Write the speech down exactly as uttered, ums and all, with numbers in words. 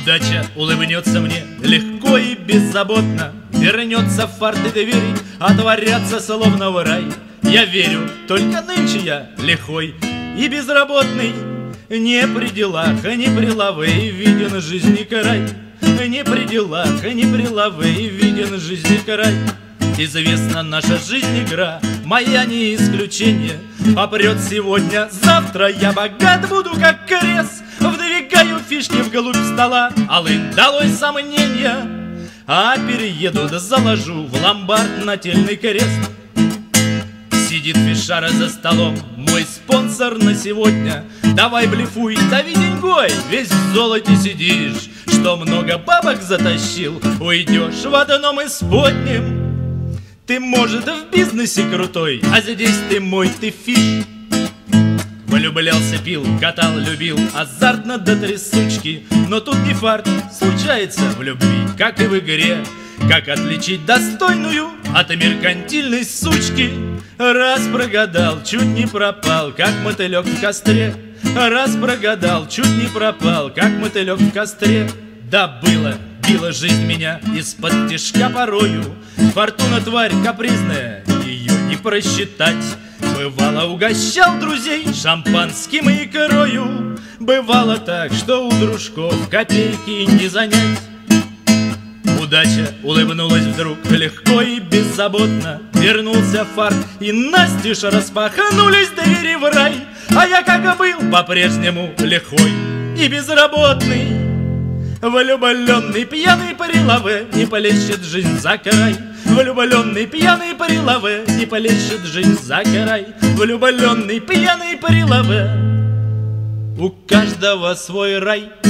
Удача улыбнется мне легко и беззаботно, вернется в фарт и двери отворятся словно в рай. Я верю, только нынче я лихой и безработный, не при делах, не при лаве виден жизни край. Не при делах, не при лаве виден жизни край. Известна наша жизнь игра, моя не исключение. Попрет сегодня, завтра я богат буду, как крест. Вдвигаю фишки вглубь стола, алын долой сомнения. А перееду да заложу в ломбард нательный крест. Сидит фишара за столом, мой спонсор на сегодня. Давай блефуй, дави деньгой, весь в золоте сидишь. Что много бабок затащил, уйдешь в одном исподнем. Ты, может, в бизнесе крутой, а здесь ты мой, ты фиш. Влюблялся, пил, катал, любил, азартно до трясучки. Но тут не фарт, случается в любви, как и в игре. Как отличить достойную от меркантильной сучки? Раз прогадал, чуть не пропал, как мотылек в костре. Раз прогадал, чуть не пропал, как мотылек в костре. Да было, била жизнь меня из-под тишка порою. Фортуна тварь капризная, ее не просчитать. Бывало, угощал друзей шампанским и икрою. Бывало так, что у дружков копейки не занять. Удача улыбнулась вдруг легко и беззаботно, вернулся фарт, и настежь распахнулись двери в рай. А я, как был, по-прежнему лихой и безработный, влюбленный пьяный при лаве не полещет жизнь за край. Влюбленный пьяный при лаве не полещет жизнь за край. Влюбленный пьяный при лаве, у каждого свой рай.